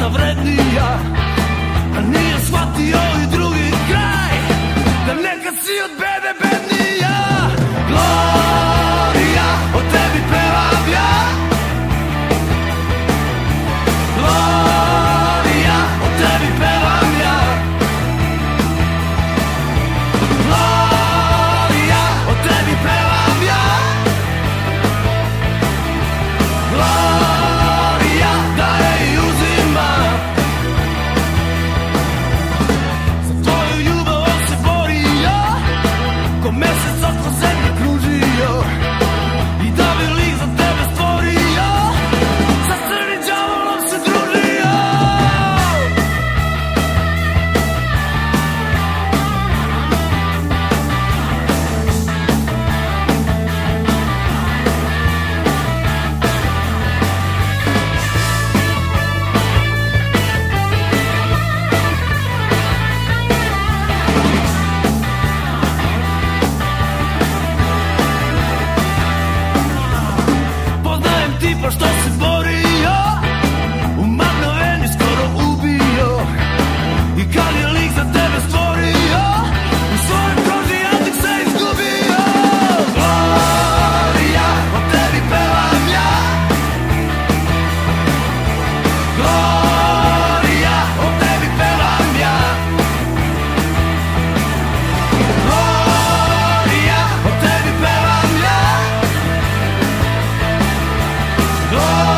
vrednija, a nije shvatio i drugi kraj, da nekad si od bede bednija. Gloria, o tebi pevam ja. Gloria, o tebi pevam ja. Gloria, o tebi pevam ja. Gloria, daje i uzima. Za tvoju ljubav on se borio, ko mesec oko zemlje kružio, i da bi lik za tebe stvorio, sa crnim đavolom se družio. Poznajem tipa što se borio, u magnoveni skoro ubio, i kad je lik za tebe stvorio, u svojoj koži jezik se izgubio. Gloria, o tebi pevam ja. Gloria, o tebi pevam ja. Gloria, o tebi pevam ja. Gloria,